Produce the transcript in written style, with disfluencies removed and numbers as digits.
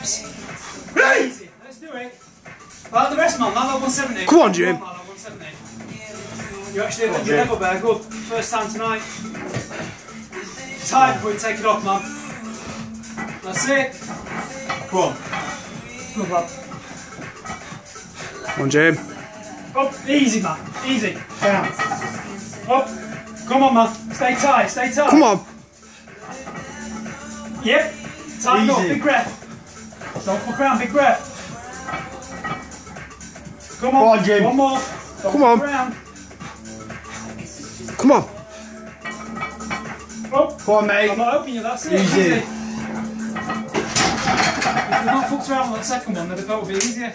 reps. Easy. Let's do it. Like the rest, man. Like 170. Come on, Jim. Like 170. You actually hit your level there. Good. First time tonight. Tight before you take it off, man. That's it. Come on. Good, lad. Come on, Jim. Up. Easy, man. Easy. Down. Up. Come on, man. Stay tight. Stay tight. Come on. Yep. Tighten up. Easy. Big breath. Don't fuck around. Big breath. Come on. Come on, Jim. One more. Don't Come on. fuck around. Come on. Up. Come on, mate. I'm not helping you. That's it. Easy. If you've not fucked around on that second one, then it would be easier.